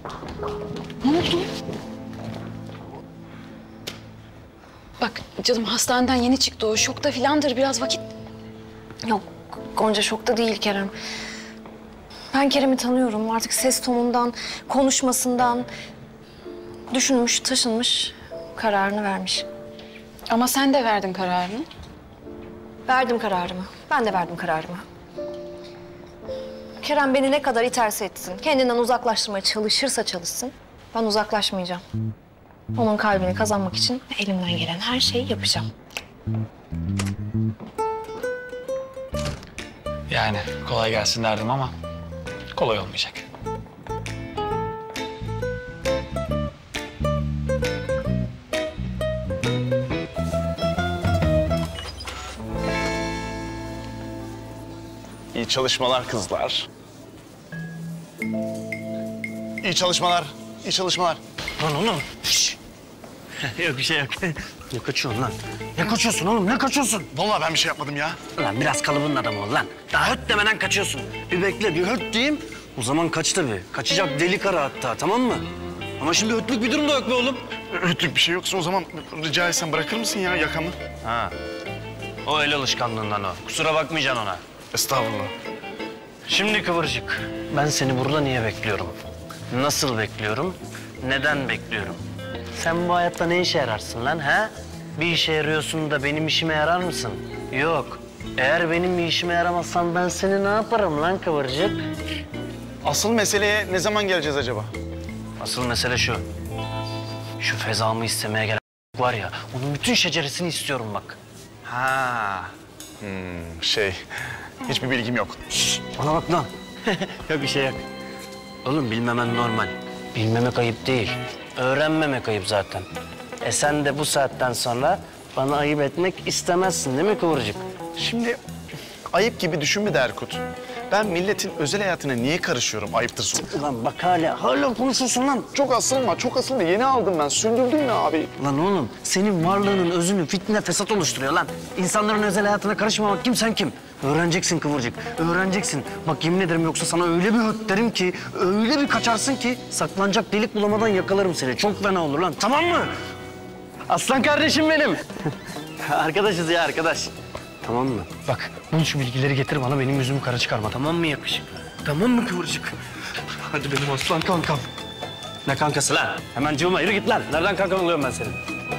Ne oldu? Bak canım hastaneden yeni çıktı o. Şokta filandır biraz vakit. Yok Gonca şokta değil Kerem. Ben Kerem'i tanıyorum. Artık ses tonundan, konuşmasından düşünmüş, taşınmış, kararını vermiş. Ama sen de verdin kararını. Verdim kararımı. Ben de verdim kararımı. Kerem beni ne kadar iterse etsin, kendinden uzaklaştırmaya çalışırsa çalışsın, ben uzaklaşmayacağım. Onun kalbini kazanmak için elimden gelen her şeyi yapacağım. Yani kolay gelsin derdim ama kolay olmayacak. İyi çalışmalar kızlar. İyi çalışmalar, iyi çalışmalar. Lan oğlum. Şş. Yok bir şey yok. Ne kaçıyorsun lan? Ne kaçıyorsun oğlum? Ne kaçıyorsun? Vallahi ben bir şey yapmadım ya. Lan biraz kalıbının adamı ol lan. Daha höt demeden kaçıyorsun. Bir bekle, bir höt diyeyim. O zaman kaç tabii. Kaçacak deli kara hatta, tamam mı? Ama şimdi hötlük bir durum da yok be oğlum. Öğütlük bir şey yoksa o zaman rica etsem bırakır mısın ya yakamı? Ha. O el alışkanlığından o. Kusura bakmayacaksın ona. Estağfurullah. Şimdi Kıvırcık, ben seni burada niye bekliyorum? Nasıl bekliyorum? Neden bekliyorum? Sen bu hayatta ne işe yararsın lan ha? Bir işe yarıyorsun da benim işime yarar mısın? Yok. Eğer benim bir işime yaramazsan ben seni ne yaparım lan Kıvırcık? Asıl meseleye ne zaman geleceğiz acaba? Asıl mesele şu. Şu fezamı istemeye gelen var ya, onun bütün şeceresini istiyorum bak. Ha. Hiçbir bilgim yok. Bana bak lan. Yok bir şey yok. Oğlum bilmemen normal. Bilmemek ayıp değil. Öğrenmemek ayıp zaten. Sen de bu saatten sonra bana ayıp etmek istemezsin değil mi Kıvırcık? Şimdi ayıp gibi düşünme de Erkut. Ben milletin özel hayatına niye karışıyorum ayıptır sonra. Ulan bak hala konuşuyorsun lan. Çok asılma. Yeni aldım ben. Sündürdün mü abi? Lan oğlum senin varlığının özünü fitne fesat oluşturuyor lan. İnsanların özel hayatına karışmamak kim sen kim? Öğreneceksin Kıvırcık, öğreneceksin. Bak yemin ederim yoksa sana öyle bir höt derim ki, öyle bir kaçarsın ki saklanacak delik bulamadan yakalarım seni. Çok fena olur lan, tamam mı? Aslan kardeşim benim. Arkadaşız ya arkadaş. Tamam mı? Bak bul şu bilgileri getir bana, benim yüzümü kara çıkarma, tamam mı yakışıklı? Tamam mı Kıvırcık? Hadi benim aslan kankam. Ne kankası lan? Hemen cıvıma yürü git lan. Nereden kankan oluyorum ben senin?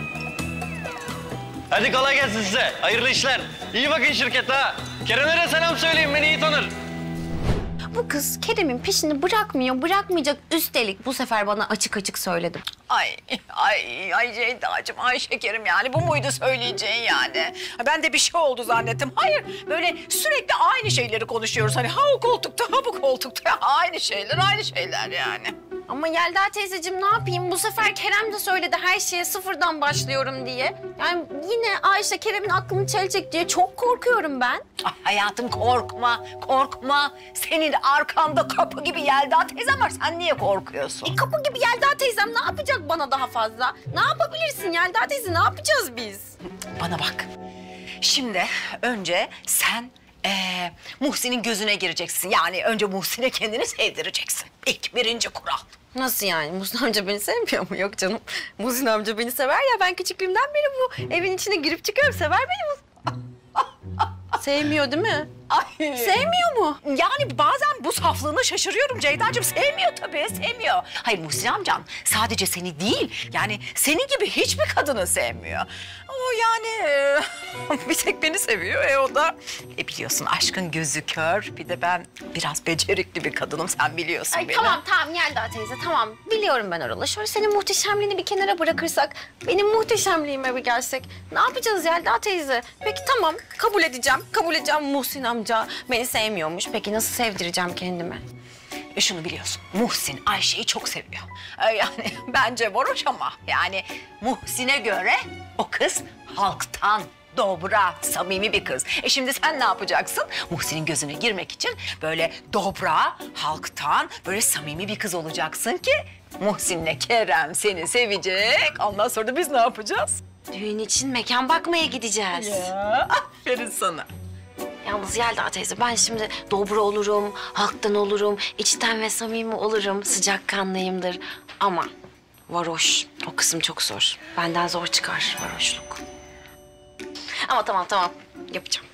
Hadi kolay gelsin size. Hayırlı işler. İyi bakın şirkete ha. Kerem'e de selam söyleyin, beni iyi tanır. Bu kız Kerem'in peşini bırakmayacak. Üstelik bu sefer bana açık açık söyledi. Ay Ceyda'cığım, ay şekerim yani bu muydu söyleyeceğin yani? Ben de bir şey oldu zannettim. Hayır, böyle sürekli aynı şeyleri konuşuyoruz. Hani ha o koltukta, ha bu koltukta. Aynı şeyler yani. Ama Yelda teyzeciğim ne yapayım? Bu sefer Kerem de söyledi her şeye sıfırdan başlıyorum diye. Yani yine Ayşe Kerem'in aklını çelecek diye çok korkuyorum ben. Ay hayatım korkma. Senin arkanda kapı gibi Yelda teyzem var. Sen niye korkuyorsun? Kapı gibi Yelda teyzem ne yapacak bana daha fazla? Ne yapabilirsin Yelda teyze? Ne yapacağız biz? Bana bak. Şimdi önce sen Muhsin'in gözüne gireceksin. Yani önce Muhsin'e kendini sevdireceksin. Birinci kural. Nasıl yani? Muhsin amca beni sevmiyor mu? Yok canım. Muhsin amca beni sever ya. Ben küçüklüğümden beri bu evin içine girip çıkıyorum. Sever beni. Sevmiyor değil mi? Ay. Sevmiyor mu? Yani bazen bu saflığına şaşırıyorum Ceyda'cığım. Sevmiyor tabii, sevmiyor. Hayır Muhsin amcan sadece seni değil, yani senin gibi hiçbir kadını sevmiyor. O yani bir tek beni seviyor. O da biliyorsun aşkın gözü kör. Bir de ben biraz becerikli bir kadınım, sen biliyorsun beni. Tamam Yelda teyze tamam. Biliyorum ben oralı. Şöyle senin muhteşemliğini bir kenara bırakırsak, benim muhteşemliğime bir gelsek. Ne yapacağız Yelda teyze? Peki tamam kabul edeceğim Muhsin amca beni sevmiyormuş. Peki nasıl sevdireceğim kendimi? Şunu biliyorsun, Muhsin Ayşe'yi çok seviyor. Yani bence varoş ama yani Muhsin'e göre o kız halktan, dobra, samimi bir kız. Şimdi sen ne yapacaksın? Muhsin'in gözüne girmek için böyle dobra, halktan, böyle samimi bir kız olacaksın ki Muhsin'le Kerem seni sevecek. Ondan sonra da biz ne yapacağız? Düğün için mekan bakmaya gideceğiz. Ya, aferin sana. Yalnız Yelda teyze ben şimdi dobra olurum, halktan olurum, içten ve samimi olurum, sıcakkanlıyımdır. Ama varoş, o kısım çok zor. Benden zor çıkar varoşluk. Ama tamam, yapacağım.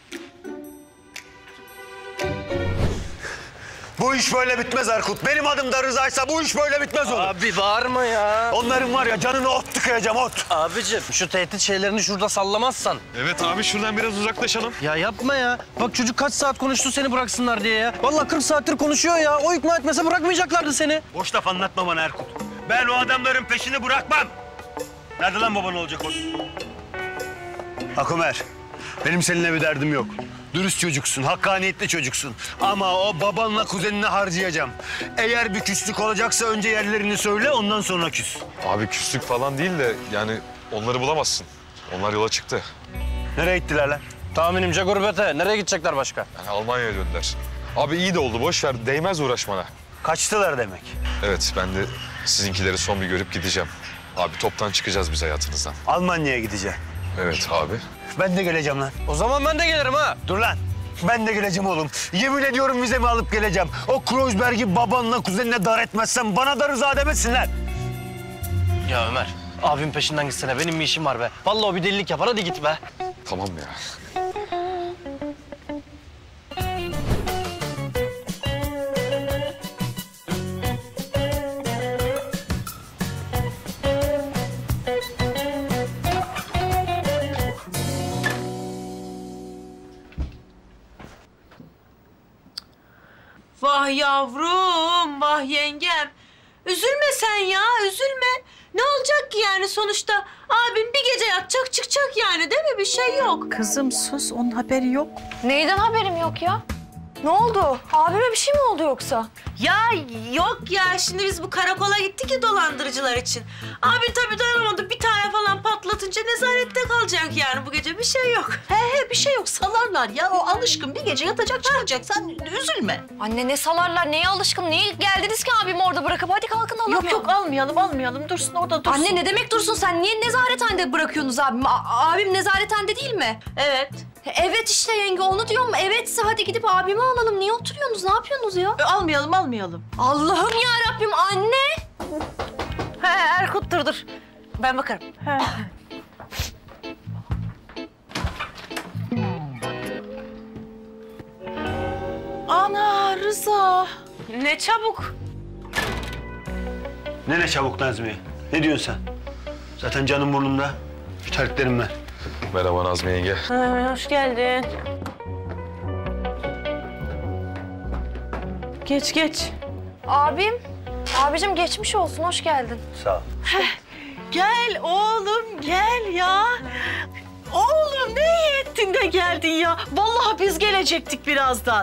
Bu iş böyle bitmez Erkut. Benim adım da Rıza'ysa bu iş böyle bitmez oğlum. Abi bağırma ya. Onların var ya canını ot tıkayacağım ot. Abicim şu tehdit şeylerini şurada sallamazsan. Evet abi şuradan biraz uzaklaşalım. Ya yapma ya. Bak çocuk kaç saat konuştu seni bıraksınlar diye ya. Vallahi 40 saattir konuşuyor ya. O ikna etmese bırakmayacaklardı seni. Boş laf anlatma bana Erkut. Ben o adamların peşini bırakmam. Nerede lan baban olacak o? Akumer, benim seninle bir derdim yok. Dürüst çocuksun, hakkaniyetli çocuksun. Ama o babanla kuzenini harcayacağım. Eğer bir küslük olacaksa önce yerlerini söyle, ondan sonra küs. Abi küslük falan değil de yani onları bulamazsın. Onlar yola çıktı. Nereye gittiler lan? Tahminimce gurbete. Nereye gidecekler başka? Yani Almanya'ya döndüler. Abi iyi de oldu boş ver değmez uğraşmana. Kaçtılar demek. Evet ben de sizinkileri son bir görüp gideceğim. Abi toptan çıkacağız biz hayatınızdan. Almanya'ya gideceğim. Evet abi. Ben de geleceğim lan. O zaman ben de gelirim ha. Dur lan. Ben de geleceğim oğlum. Yemin ediyorum vizemi alıp geleceğim. O Kreuzberg'i babanla kuzenine dar etmezsem bana da Rıza demesinler. Ya Ömer, abim peşinden gitsene. Benim bir işim var be. Vallahi o bir delilik yapar. Hadi git be. Tamam ya. Vah yavrum, vah yengem. Üzülme sen ya, üzülme. Ne olacak ki yani sonuçta? Abim bir gece yatacak, çıkacak yani değil mi? Bir şey yok. Kızım sus, onun haberi yok. Neyden haberim yok ya? Ne oldu? Abime bir şey mi oldu yoksa? Ya yok ya, şimdi biz bu karakola gittik ya dolandırıcılar için. Abi tabii dayanamadı, bir tane falan patlatınca nezarette kalacak yani bu gece bir şey yok. He bir şey yok, salarlar ya. O alışkın bir gece yatacak çıkacak. Sen üzülme. Anne ne salarlar, neye alışkın, niye geldiniz ki abimi orada bırakıp? Hadi kalkın alalım. Yok almayalım. Dursun orada dursun. Anne ne demek dursun, sen niye nezarethanede bırakıyorsunuz abimi? Abim nezarethanede değil mi? Evet. Evet işte yenge, onu diyorum. Evetse hadi gidip abimi alalım. Niye oturuyorsunuz, ne yapıyorsunuz ya? Almayalım. Allah'ım ya Rabbim, anne. He Erkut dur. Ben bakarım. Ana Rıza. Ne çabuk. Ne çabuk Nazmiye? Ne diyorsun sen? Zaten canım burnumda. Şu terliklerimle. Merhaba Nazmi yenge. Hoş geldin. Geç. Abicim geçmiş olsun, hoş geldin. Sağ ol. Gel oğlum gel ya. Oğlum ne iyi ettin de geldin ya. Vallahi biz gelecektik birazdan.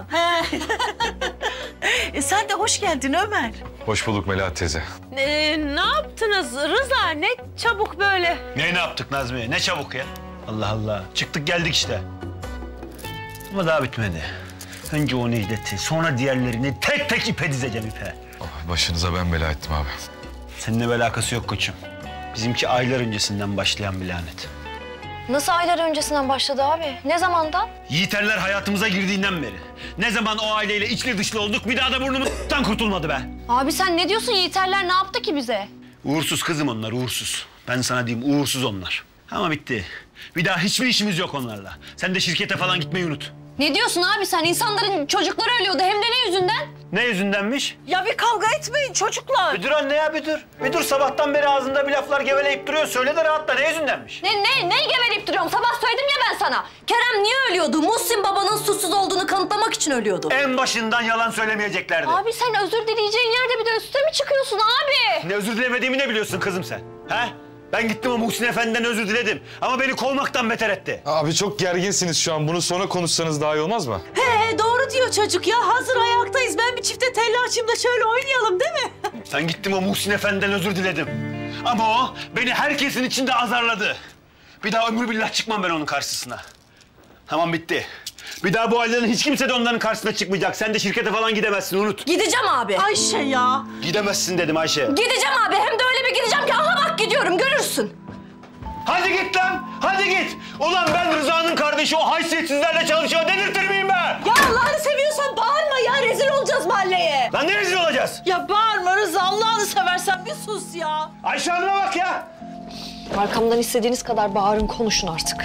Sen de hoş geldin Ömer. Hoş bulduk Melahat teyze. Ne yaptınız Rıza? Ne çabuk böyle. Ne yaptık Nazmiye? Ne çabuk ya. Allah Allah. Çıktık geldik işte. Ama daha bitmedi. Önce o Necdet'i, sonra diğerlerini tek tek ipe dizeceğim ipe. Başınıza ben bela ettim abi. Seninle bir alakası yok koçum. Bizimki aylar öncesinden başlayan bir lanet. Nasıl aylar öncesinden başladı abi? Ne zamandan? Yiğiterler hayatımıza girdiğinden beri. Ne zaman o aileyle içli dışlı olduk bir daha da burnumuzdan kurtulmadı be. Abi sen ne diyorsun? Yiğiterler ne yaptı ki bize? Uğursuz kızım onlar, uğursuz. Ben sana diyeyim uğursuz onlar. Ama bitti. Bir daha hiçbir işimiz yok onlarla. Sen de şirkete falan gitmeyi unut. Ne diyorsun abi sen? İnsanların çocukları ölüyordu, hem de ne yüzünden? Ne yüzündenmiş? Ya bir kavga etmeyin çocuklar. Bir dur anne ya bir dur. Bir dur sabahtan beri ağzında bir laflar geveleyip duruyor. Söyle de rahatla ne yüzündenmiş? Ne geveleyip duruyorum? Sabah söyledim ya ben sana. Kerem niye ölüyordu? Muhsin babanın suçsuz olduğunu kanıtlamak için ölüyordu. En başından yalan söylemeyeceklerdi. Abi sen özür dileyeceğin yerde bir de üstüne mi çıkıyorsun abi? Ne özür dilemediğimi ne biliyorsun kızım sen? He? Ben gittim o Muhsin Efendi'den özür diledim. Ama beni kovmaktan beter etti. Abi çok gerginsiniz şu an. Bunu sonra konuşsanız daha iyi olmaz mı? He doğru diyor çocuk ya. Hazır ayaktayız. Ben bir çifte telli açayım da şöyle oynayalım değil mi? Ben gittim o Muhsin Efendi'den özür diledim. Ama o beni herkesin içinde azarladı. Bir daha ömür billah çıkmam ben onun karşısına. Tamam bitti. Bir daha bu ailenin hiç kimse de onların karşısına çıkmayacak. Sen de şirkete falan gidemezsin unut. Gideceğim abi. Ayşe ya. Gidemezsin dedim Ayşe. Gideceğim abi. Hem de öyle bir gideceğim ki aha bak gidiyorum, görürsün. Hadi git lan! Hadi git! Ulan ben Rıza'nın kardeşi o haysiyetsizlerle çalışıyor dedirtir miyim be? Ya Allah'ını seviyorsan bağırma ya. Rezil olacağız mahalleye. Lan ne rezil olacağız? Ya bağırma Rıza. Allah'ını seversen bir sus ya. Ayşe Hanım'a bak ya! Arkamdan istediğiniz kadar bağırın, konuşun artık.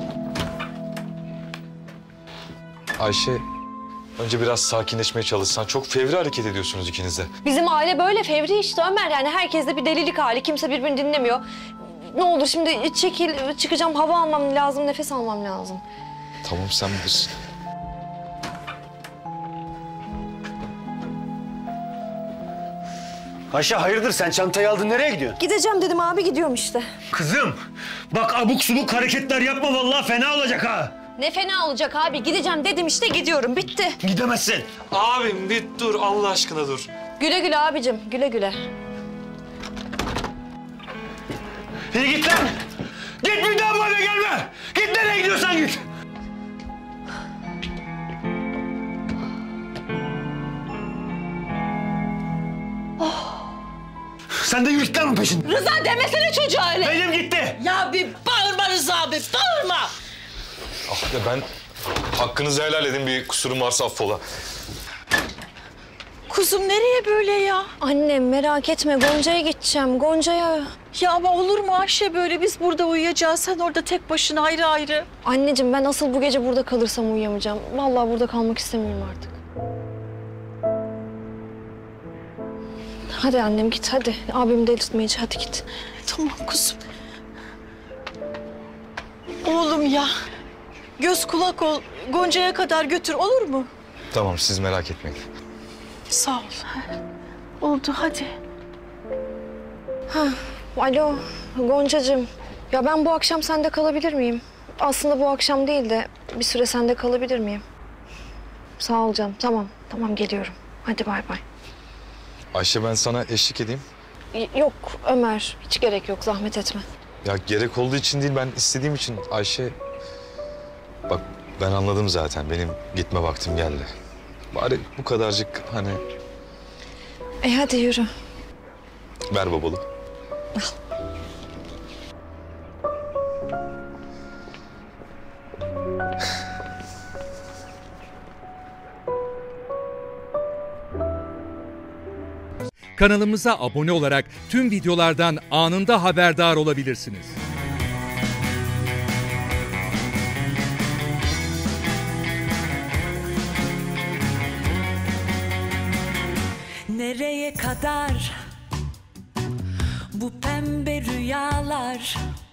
Ayşe, önce biraz sakinleşmeye çalışsan. Çok fevri hareket ediyorsunuz ikiniz de. Bizim aile böyle fevri işte Ömer. Yani herkeste bir delilik hali. Kimse birbirini dinlemiyor. Ne olur şimdi çekil, çıkacağım. Hava almam lazım, nefes almam lazım. Tamam, sen bilirsin. Ayşe hayırdır sen çantayı aldın nereye gidiyorsun? Gideceğim dedim abi, gidiyorum işte. Kızım bak abuk subuk hareketler yapma vallahi fena olacak ha. Ne fena olacak abi, gideceğim dedim işte, gidiyorum. Bitti. Gidemezsin. Abim bir dur, Allah aşkına dur. Güle güle abicim, güle güle. İyi git lan. Git bir daha bu eve gelme. Git nereye gidiyorsan git. Sen de yürü git lan peşinden. Rıza demesene çocuğa öyle. Benim gitti. Ya bir bağırma Rıza abi, bağırma. Ah be, ben hakkınızı helal edin, bir kusurum varsa affola. Kuzum nereye böyle ya? Annem merak etme, Gonca'ya gideceğim, Gonca'ya. Ya ama olur mu Ayşe böyle? Biz burada uyuyacağız, sen orada tek başına ayrı ayrı. Anneciğim ben asıl bu gece burada kalırsam uyuyamayacağım. Vallahi burada kalmak istemiyorum artık. Hadi annem git hadi. Abim delirtmeyici, hadi git. Tamam kuzum. Oğlum ya. Göz kulak ol. Gonca'ya kadar götür, olur mu? Tamam, siz merak etmeyin. Sağ ol. Oldu hadi. Alo Goncacığım. Ya ben bu akşam sende kalabilir miyim? Aslında bu akşam değil de bir süre sende kalabilir miyim? Sağ ol canım. Tamam, tamam geliyorum. Hadi bay bay. Ayşe, ben sana eşlik edeyim. Yok Ömer, hiç gerek yok. Zahmet etme. Ya gerek olduğu için değil, ben istediğim için. Ayşe, bak ben anladım zaten. Benim gitme vaktim geldi. Bari bu kadarcık hani... Hadi yürü. Ver babalı. Kanalımıza abone olarak tüm videolardan anında haberdar olabilirsiniz. Nereye kadar bu pembe rüyalar?